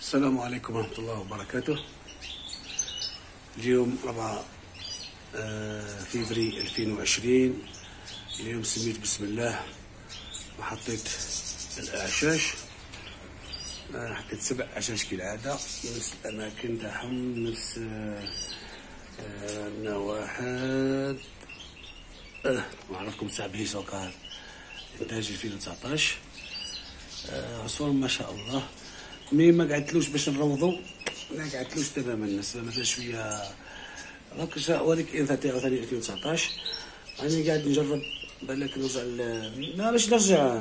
السلام عليكم ورحمة الله وبركاته. اليوم 4 فبراير 2020. اليوم سميت بسم الله وحطيت الأعشاش. حطيت 7 أعشاش كالعادة، نفس الأماكن تاعهم، نفس النواحات. معرفكم تاع بهيسو كار إنتاج 2019. عصفور ما شاء الله، مي ما قعدتلوش باش نروضو، ما قعدتلوش تماما. الناس مثلا شويه راك ولك انثى تاعو ثاني 2019. راني قاعد نجرب بالك نرجع ما باش نرجع.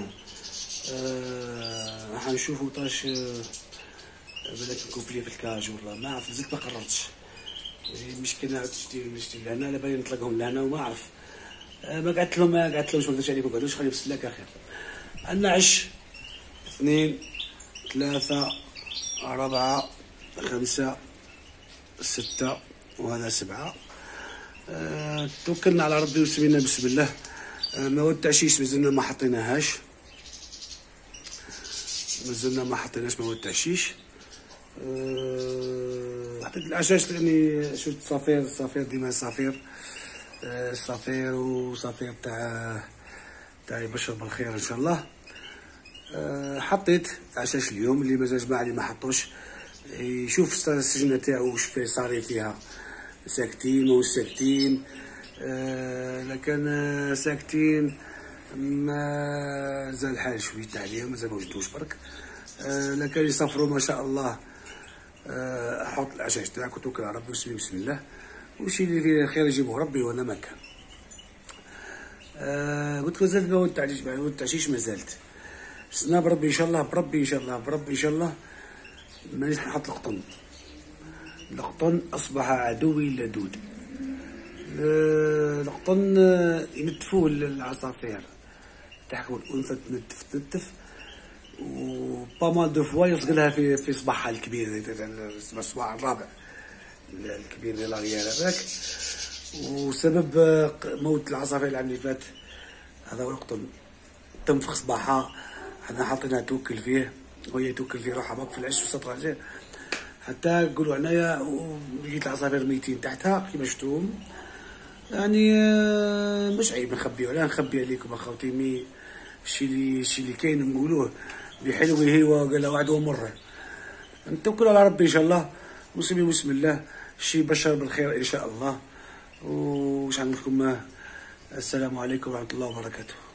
راح نشوفو طاش بالك نكوبلي في الكاج والله ما عرفت، زدت ما قررتش. مشكلة نشتي لهنا لا باين نطلقهم لهنا وما عرف. ما قعدتلهمش ما نكذبش عليكم، قالوش خلي في السلاك اخير. عندنا 2 3 4 5 6 وهذا 7. توكلنا على ربي وسمينا بسم الله. مواد تعشيش مازلنا ما حطيناهاش، مواد تعشيش. حطيت الأعشاش لأني شفت صافير ديما صافير وصافير تاع يبشر بالخير إن شاء الله. حطيت عشاش اليوم، اللي مازال جماعة اللي ما حطوش يشوف السجنة تاعو واش فيه صاري فيها، ساكتين و ساكتين. لكن ساكتين ما زال الحال شوية تاع اليوم، مازال موجدوش برك. لكن يصفروا ما شاء الله. حط العشاش تاعك وتوكل على ربي وسمي بسم الله، وشي اللي فيه خير يجيبه ربي وانا ما كان. قلت مازال مواد التعشيش مازالت. استنى بربي ان شاء الله، بربي ان شاء الله مانيش نحط القطن اصبح عدوي اللدود. القطن ينتفوه العصافير تحكم الانثى، تنتف وبامال دو فوا يصق لها في صباحها الكبير، الصباح الرابع الكبير ديال لاغيال هذاك. وسبب موت العصافير العام اللي فات هذا هو القطن، تنفخ صباحها. حنا حاطينها توكل فيه وهي توكل فيه روحها ما في العش وسط راسه حتى نقولوا عنايا. ولقيت العصافير ميتين تحتها كيما شفتوهم. يعني مش عيب نخبيو، لا نخبي عليكم اخوتي. مي الشي اللي كاين نقولوه بحلوه هو قال واحد ومره. نتوكلوا على ربي ان شاء الله ونسمي بسم الله. الشي بشر بالخير ان شاء الله. وش نقول لكم، السلام عليكم ورحمه الله وبركاته.